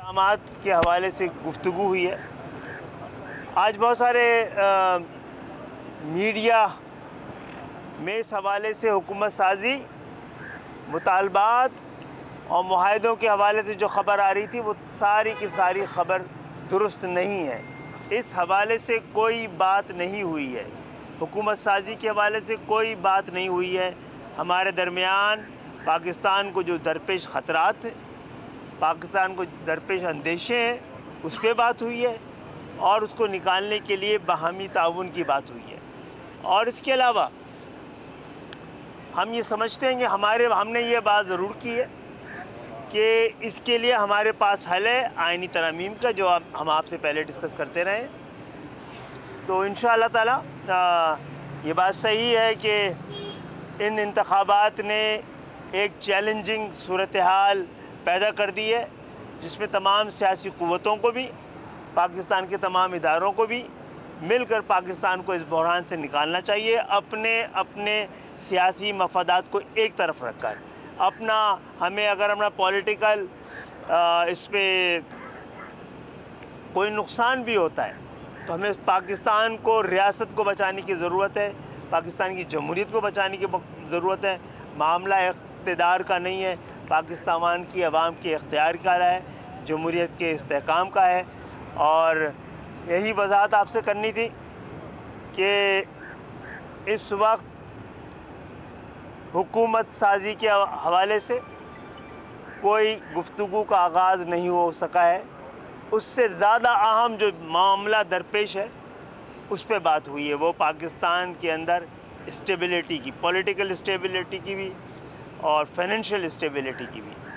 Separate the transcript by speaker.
Speaker 1: इक़दामात के हवाले से गुफ्तगू हुई है। आज बहुत सारे मीडिया में इस हवाले से हुकूमत साजी, मुतालबात और मुआहदों के हवाले से जो ख़बर आ रही थी वो सारी की सारी ख़बर दुरुस्त नहीं है। इस हवाले से कोई बात नहीं हुई है, हुकूमत साजी के हवाले से कोई बात नहीं हुई है। हमारे दरमियान पाकिस्तान को जो दरपेश ख़तरात हैं, पाकिस्तान को दरपेश अंदेशे हैं, उस पर बात हुई है और उसको निकालने के लिए बाहमी ताउन की बात हुई है। और इसके अलावा हम ये समझते हैं कि हमने ये बात ज़रूर की है कि इसके लिए हमारे पास हल है आइनी तरमीम का, जो हम आपसे पहले डिस्कस करते रहे। तो इंशाअल्लाह ताला ये बात सही है कि इन इंतखाबात ने एक चैलेंजिंग सूरत हाल पैदा कर दी है, जिसमें तमाम सियासी क़ुव्वतों को भी, पाकिस्तान के तमाम इदारों को भी मिलकर पाकिस्तान को इस बहरान से निकालना चाहिए। अपने अपने सियासी मफादात को एक तरफ रखकर हमें अगर अपना पॉलिटिकल इस पर कोई नुकसान भी होता है तो हमें पाकिस्तान को, रियासत को बचाने की ज़रूरत है, पाकिस्तान की जमहूरियत को बचाने की ज़रूरत है। मामला इक़्तिदार का नहीं है, पाकिस्तान की अवाम के इख्तियार का है, जमहूरियत के इस्तेहकाम का है। और यही वजाहत आपसे करनी थी कि इस वक्त हुकूमत साजी के हवाले से कोई गुफ्तगू का आगाज़ नहीं हो सका है। उससे ज़्यादा अहम जो मामला दरपेश है उस पर बात हुई है, वो पाकिस्तान के अंदर स्टेबिलिटी की, पॉलिटिकल स्टेबिलिटी की भी और फाइनेंशियल स्टेबिलिटी की भी।